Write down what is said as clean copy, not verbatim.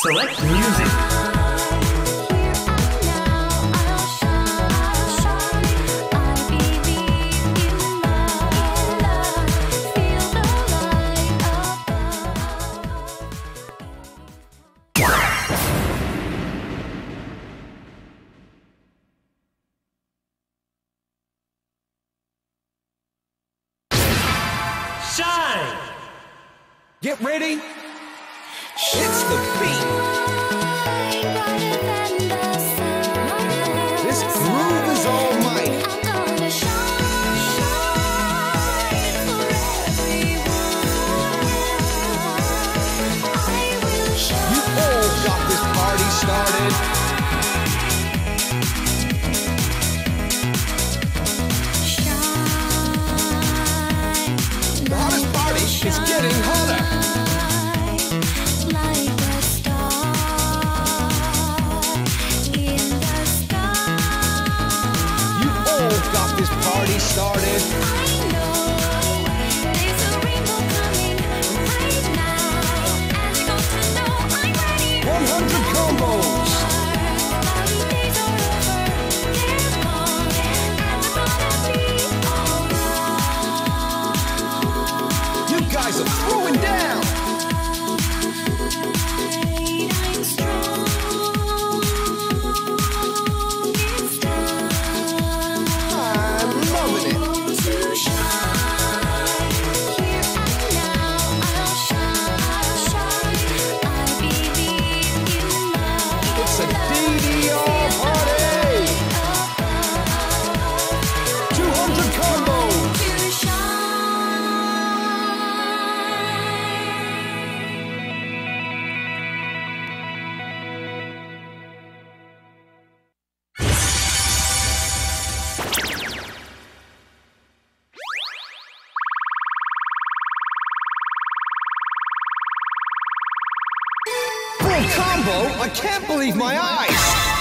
Select music. Shine! Get ready! It's the beat! This groove is almighty! You all got this party started! The hottest party is getting hotter! You all got this party started! 100 combos! You guys are throwing down! I'm loving it! It's a DDR party! 200 combos! Full combo? I can't believe my eyes!